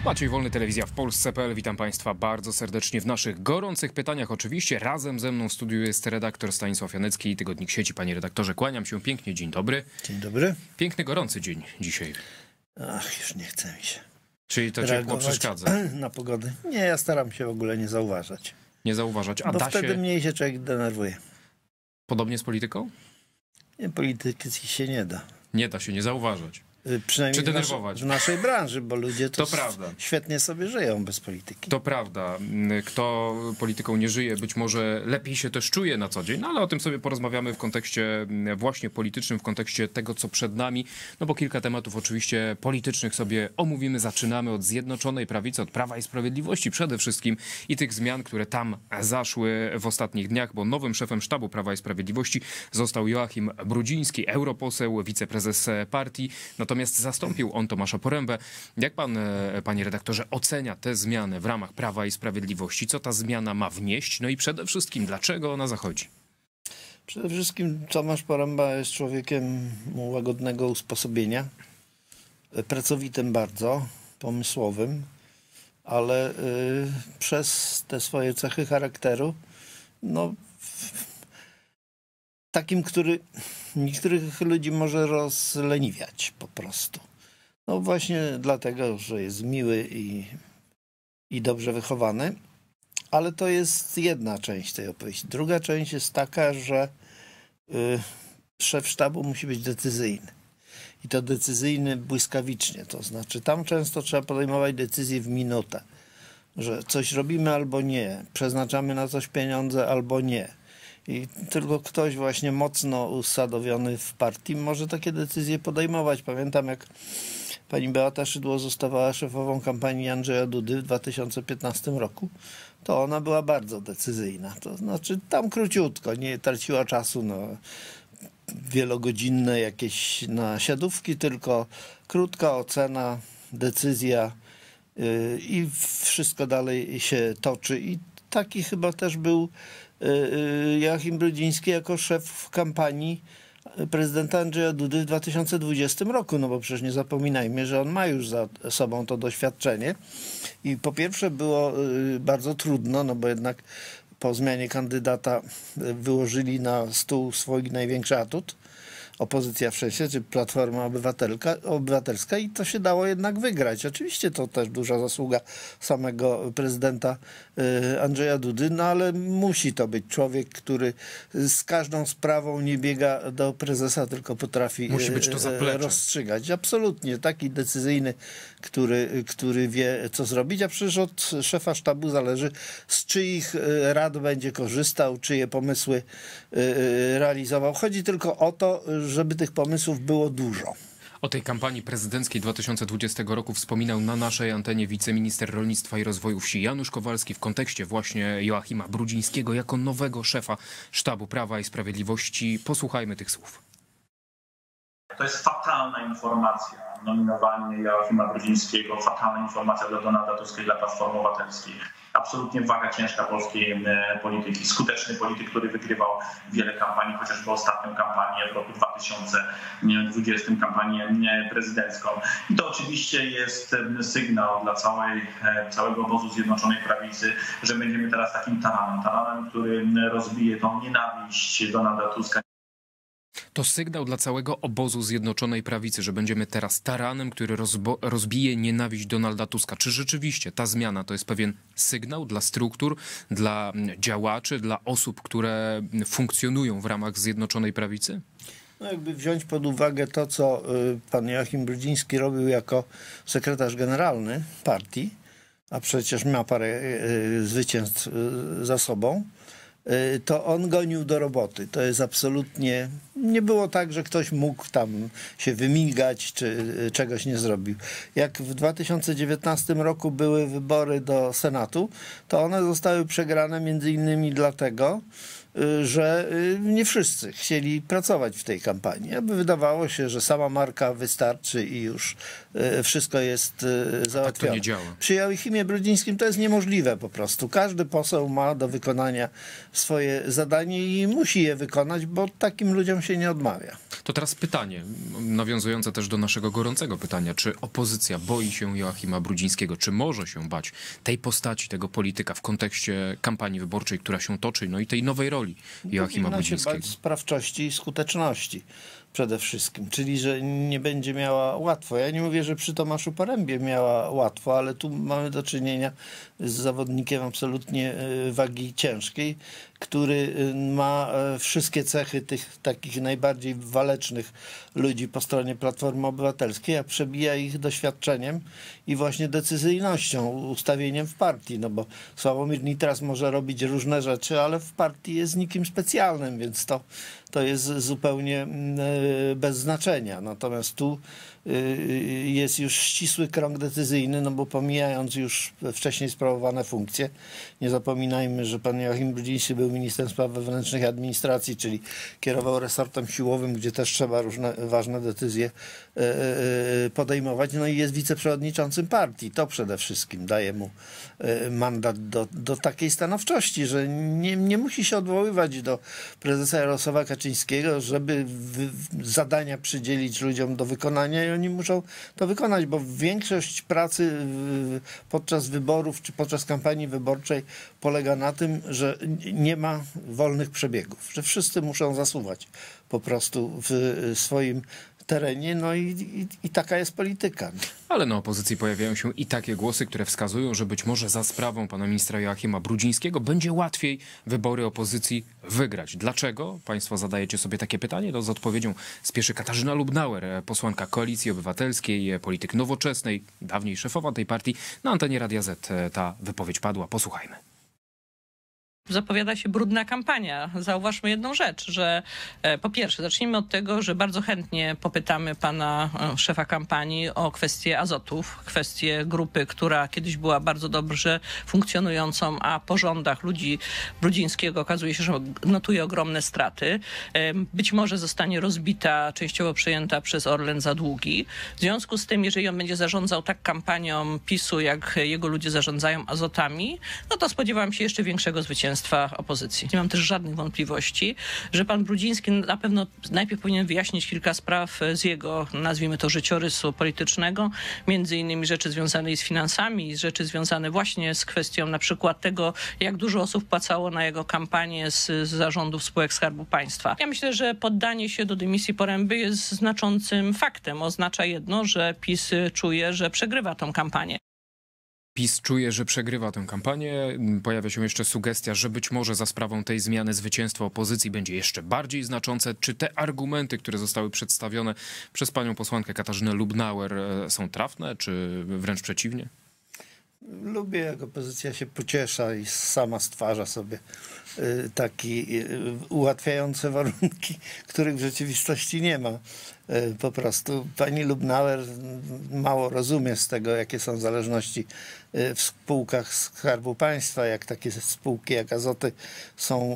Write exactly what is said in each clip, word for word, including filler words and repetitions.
Maciej Wolny, Telewizja w Polsce kropka p l. Witam Państwa bardzo serdecznie w naszych gorących pytaniach. Oczywiście razem ze mną w studiu jest redaktor Stanisław Janecki, Tygodnik Sieci. Panie redaktorze, kłaniam się pięknie. Dzień dobry. Dzień dobry. Piękny, gorący dzień dzisiaj. Ach, już nie chce mi się. Czyli to ciepło przeszkadza? Na pogodę? Nie, ja staram się w ogóle nie zauważać. Nie zauważać, a Bo da wtedy się... mniej się człowiek denerwuje. Podobnie z polityką? Nie, polityki się nie da. Nie da się nie zauważać. Przynajmniej Czy denerwować? W, nasz, w naszej branży, bo ludzie to, to prawda. świetnie sobie żyją bez polityki. To prawda. Kto polityką nie żyje, być może lepiej się też czuje na co dzień, no ale o tym sobie porozmawiamy w kontekście właśnie politycznym, w kontekście tego, co przed nami, no bo kilka tematów oczywiście politycznych sobie omówimy. Zaczynamy od Zjednoczonej Prawicy, od Prawa i Sprawiedliwości przede wszystkim i tych zmian, które tam zaszły w ostatnich dniach, bo nowym szefem sztabu Prawa i Sprawiedliwości został Joachim Brudziński, europoseł, wiceprezes partii. Natomiast zastąpił on Tomasza Porębę. Jak pan, panie redaktorze, ocenia te zmiany w ramach Prawa i Sprawiedliwości? Co ta zmiana ma wnieść? No i przede wszystkim, dlaczego ona zachodzi? Przede wszystkim Tomasz Poręba jest człowiekiem łagodnego usposobienia. Pracowitym bardzo, pomysłowym, ale y, przez te swoje cechy charakteru, no takim, który niektórych ludzi może rozleniwiać po prostu. No właśnie dlatego, że jest miły i, i dobrze wychowany. Ale to jest jedna część tej opowieści. Druga część jest taka, że y, szef sztabu musi być decyzyjny. I to decyzyjny błyskawicznie. To znaczy tam często trzeba podejmować decyzje w minutę. Że coś robimy albo nie. Przeznaczamy na coś pieniądze albo nie. I tylko ktoś właśnie mocno usadowiony w partii może takie decyzje podejmować. Pamiętam, jak pani Beata Szydło zostawała szefową kampanii Andrzeja Dudy w dwa tysiące piętnastym roku, to ona była bardzo decyzyjna. To znaczy tam króciutko, nie traciła czasu na wielogodzinne jakieś nasiadówki, tylko krótka ocena, decyzja yy, i wszystko dalej się toczy. I taki chyba też był Joachim Brudziński jako szef kampanii prezydenta Andrzeja Dudy w dwa tysiące dwudziestym roku, no bo przecież nie zapominajmy, że on ma już za sobą to doświadczenie i po pierwsze było bardzo trudno, no bo jednak po zmianie kandydata wyłożyli na stół swój największy atut, opozycja w sensie, czy Platforma Obywatelka, Obywatelska i to się dało jednak wygrać. Oczywiście to też duża zasługa samego prezydenta Andrzeja Dudy, no ale musi to być człowiek, który z każdą sprawą nie biega do prezesa, tylko potrafi musi być to zaplecze. Rozstrzygać. Absolutnie. Taki decyzyjny, który, który wie, co zrobić, a przecież od szefa sztabu zależy, z czyich rad będzie korzystał, czyje pomysły realizował. Chodzi tylko o to, żeby tych pomysłów było dużo. O tej kampanii prezydenckiej dwa tysiące dwudziestego roku wspominał na naszej antenie wiceminister rolnictwa i rozwoju wsi Janusz Kowalski w kontekście właśnie Joachima Brudzińskiego jako nowego szefa sztabu Prawa i Sprawiedliwości. Posłuchajmy tych słów. To jest fatalna informacja. Nominowanie Joachima Brudzińskiego, fatalna informacja dla Donalda Tuska i dla Platformy Obywatelskiej. Absolutnie waga ciężka polskiej polityki. Skuteczny polityk, który wygrywał wiele kampanii, chociażby ostatnią kampanię w roku dwa tysiące dwudziestym, kampanię prezydencką. I to oczywiście jest sygnał dla całej, całego obozu Zjednoczonej Prawicy, że będziemy teraz takim taranem, taranem, który rozbije tą nienawiść Donalda Tuska. To sygnał dla całego obozu Zjednoczonej Prawicy, że będziemy teraz taranem, który rozbije nienawiść Donalda Tuska. Czy rzeczywiście ta zmiana to jest pewien sygnał dla struktur, dla działaczy, dla osób, które funkcjonują w ramach Zjednoczonej Prawicy? No jakby wziąć pod uwagę to, co pan Joachim Brudziński robił jako sekretarz generalny partii, a przecież ma parę zwycięstw za sobą, to on gonił do roboty. To jest absolutnie... Nie było tak, że ktoś mógł tam się wymigać, czy czegoś nie zrobił. Jak w dwa tysiące dziewiętnastym roku były wybory do Senatu, to one zostały przegrane między innymi dlatego, że nie wszyscy chcieli pracować w tej kampanii. Aby wydawało się, że sama marka wystarczy i już wszystko jest załatwione. Tak to nie działa. Przy Joachimie Brudzińskim to jest niemożliwe po prostu. Każdy poseł ma do wykonania swoje zadanie i musi je wykonać, bo takim ludziom się nie odmawia. To teraz pytanie, nawiązujące też do naszego gorącego pytania. Czy opozycja boi się Joachima Brudzińskiego? Czy może się bać tej postaci, tego polityka w kontekście kampanii wyborczej, która się toczy, no i tej nowej roli Joachima Powinna się Brudzińskiego? bać sprawczości i skuteczności przede wszystkim, czyli że nie będzie miała łatwo. Ja nie mówię, że przy Tomaszu Porębie miała łatwo, ale tu mamy do czynienia z zawodnikiem absolutnie wagi ciężkiej, który ma wszystkie cechy tych takich najbardziej walecznych ludzi po stronie Platformy Obywatelskiej, a przebija ich doświadczeniem i właśnie decyzyjnością, ustawieniem w partii, no bo Sławomir Nitras może robić różne rzeczy, ale w partii jest nikim specjalnym, więc to, to jest zupełnie bez znaczenia. Natomiast tu jest już ścisły krąg decyzyjny, no bo pomijając już wcześniej sprawowane funkcje, nie zapominajmy, że pan Joachim Brudziński był ministrem spraw wewnętrznych i administracji, czyli kierował resortem siłowym, gdzie też trzeba różne ważne decyzje podejmować, no i jest wiceprzewodniczącym partii. To przede wszystkim daje mu mandat do, do takiej stanowczości, że nie, nie musi się odwoływać do prezesa Jarosława Kaczyńskiego, żeby w, zadania przydzielić ludziom do wykonania i oni muszą to wykonać, bo większość pracy podczas wyborów czy podczas kampanii wyborczej polega na tym, że nie ma wolnych przebiegów, że wszyscy muszą zasuwać po prostu w swoim terenie, no i, i, i taka jest polityka. Ale na opozycji pojawiają się i takie głosy, które wskazują, że być może za sprawą pana ministra Joachima Brudzińskiego będzie łatwiej wybory opozycji wygrać. Dlaczego? Państwo zadajecie sobie takie pytanie, to z odpowiedzią spieszy Katarzyna Lubnauer, posłanka Koalicji Obywatelskiej, polityk Nowoczesnej, dawniej szefowa tej partii. Na antenie Radia Z ta wypowiedź padła. Posłuchajmy. Zapowiada się brudna kampania. Zauważmy jedną rzecz, że e, po pierwsze zacznijmy od tego, że bardzo chętnie popytamy pana e, szefa kampanii o kwestię azotów, kwestię grupy, która kiedyś była bardzo dobrze funkcjonującą, a po rządach ludzi Brudzińskiego okazuje się, że notuje ogromne straty. E, być może zostanie rozbita, częściowo przejęta przez Orlen za długi. W związku z tym, jeżeli on będzie zarządzał tak kampanią PiSu, jak jego ludzie zarządzają azotami, no to spodziewam się jeszcze większego zwycięstwa opozycji. Nie mam też żadnych wątpliwości, że pan Brudziński na pewno najpierw powinien wyjaśnić kilka spraw z jego, nazwijmy to, życiorysu politycznego, między innymi rzeczy związane z finansami, rzeczy związane właśnie z kwestią na przykład tego, jak dużo osób płacało na jego kampanię z, z zarządów spółek Skarbu Państwa. Ja myślę, że poddanie się do dymisji Poręby jest znaczącym faktem. Oznacza jedno, że PiS czuje, że przegrywa tą kampanię. PiS czuje, że przegrywa tę kampanię. Pojawia się jeszcze sugestia, że być może za sprawą tej zmiany zwycięstwo opozycji będzie jeszcze bardziej znaczące. Czy te argumenty, które zostały przedstawione przez panią posłankę Katarzynę Lubnauer, są trafne, czy wręcz przeciwnie? Lubię, jak opozycja się pociesza i sama stwarza sobie takie ułatwiające warunki, których w rzeczywistości nie ma. Po prostu pani Lubnauer mało rozumie z tego, jakie są zależności w spółkach Skarbu Państwa, jak takie spółki jak Azoty są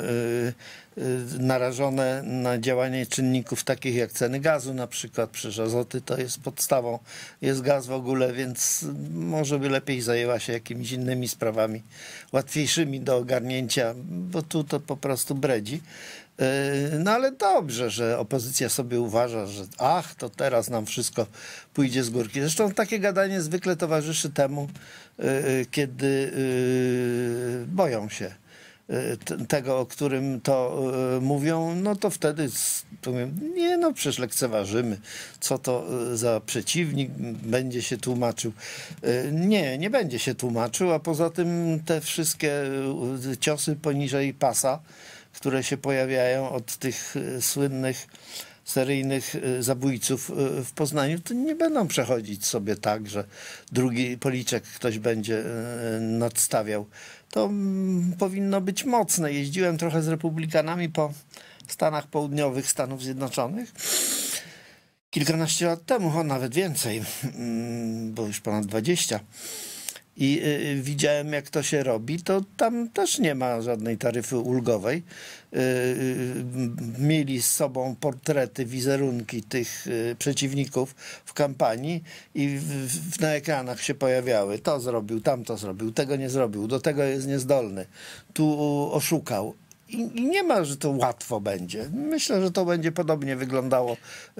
narażone na działanie czynników takich jak ceny gazu na przykład. Przecież Azoty to jest podstawą, jest gaz w ogóle, więc może by lepiej zajęła się jakimiś innymi sprawami, łatwiejszymi do ogarnięcia, bo tu to po prostu bredzi. No ale dobrze, że opozycja sobie uważa, że ach, to teraz nam wszystko pójdzie z górki. Zresztą takie gadanie zwykle towarzyszy temu, kiedy boją się tego, o którym to mówią, no to wtedy to mówią, nie no, przecież lekceważymy, co to za przeciwnik, będzie się tłumaczył. Nie, nie będzie się tłumaczył, a poza tym te wszystkie ciosy poniżej pasa, które się pojawiają od tych słynnych seryjnych zabójców w Poznaniu, to nie będą przechodzić sobie tak, że drugi policzek ktoś będzie nadstawiał. To powinno być mocne. Jeździłem trochę z republikanami po Stanach Południowych Stanów Zjednoczonych kilkanaście lat temu, o nawet więcej, bo już ponad dwadzieścia. I y, widziałem, jak to się robi, to tam też nie ma żadnej taryfy ulgowej. Y, y, mieli z sobą portrety, wizerunki tych y, przeciwników w kampanii i w, w, na ekranach się pojawiały. To zrobił, tamto zrobił, tego nie zrobił, do tego jest niezdolny, tu oszukał. i, i nie ma, że to łatwo będzie. Myślę, że to będzie podobnie wyglądało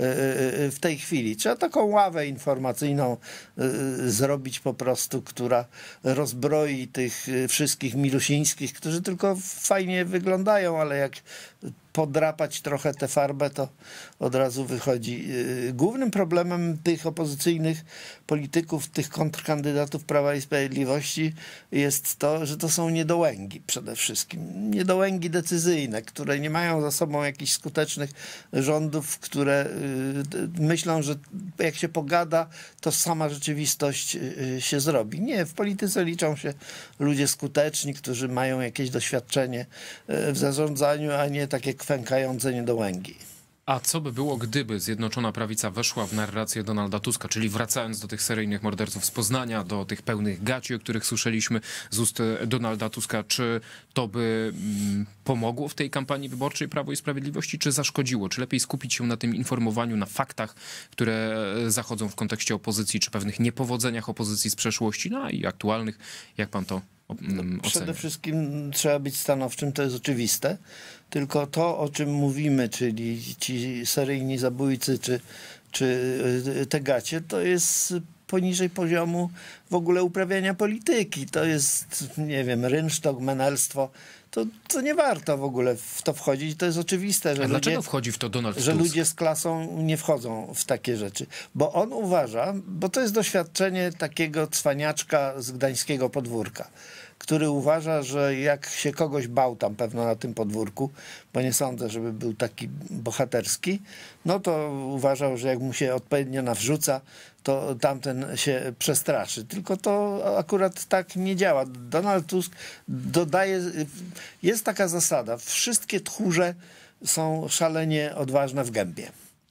w tej chwili. Trzeba taką ławę informacyjną zrobić po prostu, która rozbroi tych wszystkich milusińskich, którzy tylko fajnie wyglądają, ale jak podrapać trochę tę farbę, to od razu wychodzi. Głównym problemem tych opozycyjnych polityków, tych kontrkandydatów Prawa i Sprawiedliwości jest to, że to są niedołęgi przede wszystkim. Niedołęgi decyzyjne, które nie mają za sobą jakichś skutecznych rządów, które myślą, że jak się pogada, to sama rzeczywistość się zrobi. Nie, w polityce liczą się ludzie skuteczni, którzy mają jakieś doświadczenie w zarządzaniu, a nie takie kwękające niedołęgi. A co by było, gdyby Zjednoczona Prawica weszła w narrację Donalda Tuska, czyli wracając do tych seryjnych morderców z Poznania, do tych pełnych gaci, o których słyszeliśmy z ust Donalda Tuska, czy to by mm, pomogło w tej kampanii wyborczej Prawo i Sprawiedliwości, czy zaszkodziło? Czy lepiej skupić się na tym informowaniu, na faktach, które zachodzą w kontekście opozycji, czy pewnych niepowodzeniach opozycji z przeszłości, no i aktualnych? Jak pan to ocenia? Przede wszystkim trzeba być stanowczym, to jest oczywiste. Tylko to, o czym mówimy, czyli ci seryjni zabójcy, czy, czy te gacie, to jest poniżej poziomu w ogóle uprawiania polityki. To jest, nie wiem, rynsztok, menelstwo. To, to nie warto w ogóle w to wchodzić. To jest oczywiste, że, A dlaczego ludzie, wchodzi w to Donald że Tusk? ludzie z klasą nie wchodzą w takie rzeczy. Bo on uważa, bo to jest doświadczenie takiego cwaniaczka z gdańskiego podwórka, który uważa, że jak się kogoś bał tam pewno na tym podwórku, bo nie sądzę, żeby był taki bohaterski, no to uważał, że jak mu się odpowiednio nawrzuca, to tamten się przestraszy. Tylko to akurat tak nie działa. Donald Tusk dodaje, jest taka zasada, wszystkie tchórze są szalenie odważne w gębie.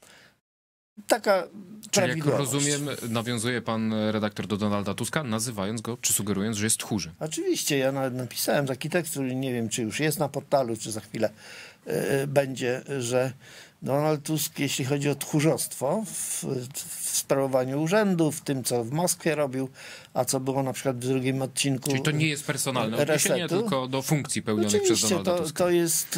Taka Czyli jak rozumiem, nawiązuje pan redaktor do Donalda Tuska, nazywając go, czy sugerując, że jest tchórzem. Oczywiście, ja nawet napisałem taki tekst, który nie wiem, czy już jest na portalu, czy za chwilę yy, będzie, że Donald Tusk, jeśli chodzi o tchórzostwo w, w sprawowaniu urzędu, w tym, co w Moskwie robił, a co było na przykład w drugim odcinku. Czyli to nie jest personalne odniesienie, tylko do funkcji pełnionych Oczywiście, przez Donalda to, Tuska. to jest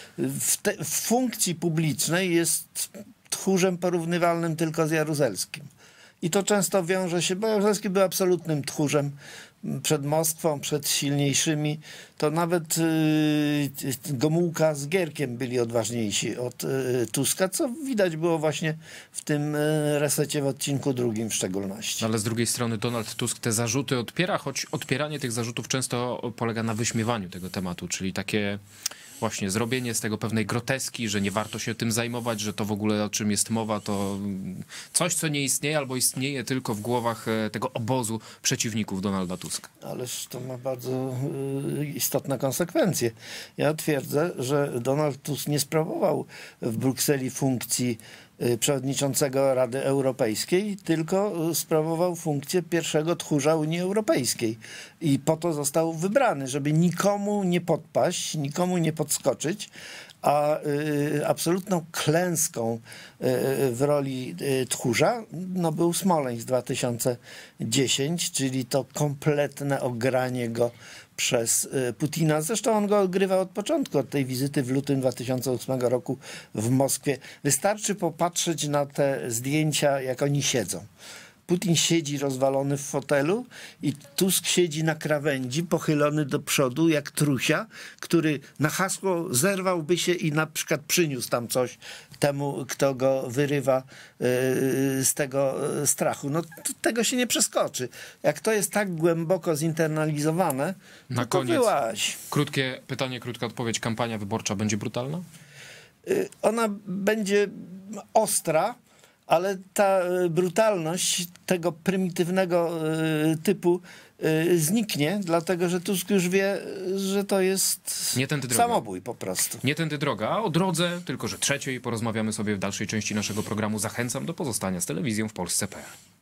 w, te, w funkcji publicznej jest tchórzem porównywalnym tylko z Jaruzelskim. I to często wiąże się, bo Jaruzelski był absolutnym tchórzem przed Moskwą, przed silniejszymi. To nawet y, Gomułka z Gierkiem byli odważniejsi od y, Tuska, co widać było właśnie w tym y, resecie w odcinku drugim w szczególności. Ale z drugiej strony Donald Tusk te zarzuty odpiera, choć odpieranie tych zarzutów często polega na wyśmiewaniu tego tematu, czyli takie właśnie zrobienie z tego pewnej groteski, że nie warto się tym zajmować, że to w ogóle o czym jest mowa, to coś, co nie istnieje albo istnieje tylko w głowach tego obozu przeciwników Donalda Tuska. Ależ to ma bardzo y, istotne konsekwencje. Ja twierdzę, że Donald Tusk nie sprawował w Brukseli funkcji y, przewodniczącego Rady Europejskiej, tylko sprawował funkcję pierwszego tchórza Unii Europejskiej. I po to został wybrany, żeby nikomu nie podpaść, nikomu nie podskoczyć, a y, absolutną klęską y, w roli y, tchórza no, był Smoleńsk dwa tysiące dziesięć, czyli to kompletne ogranie go przez y, Putina. Zresztą on go odgrywał od początku, od tej wizyty w lutym dwa tysiące ósmego roku w Moskwie. Wystarczy popatrzeć na te zdjęcia, jak oni siedzą. Putin siedzi rozwalony w fotelu i Tusk siedzi na krawędzi, pochylony do przodu, jak trusia, który na hasło zerwałby się i na przykład przyniósł tam coś temu, kto go wyrywa yy, z tego strachu. No tego się nie przeskoczy. Jak to jest tak głęboko zinternalizowane, na no to koniec wyłaź. Krótkie pytanie, krótka odpowiedź. Kampania wyborcza będzie brutalna? Yy, ona będzie ostra, ale ta brutalność tego prymitywnego typu zniknie, dlatego że Tusk już wie, że to jest Nie tędy droga. samobój po prostu. Nie tędy droga, a o drodze, tylko że trzeciej porozmawiamy sobie w dalszej części naszego programu. Zachęcam do pozostania z telewizją w Polsce kropka pe el.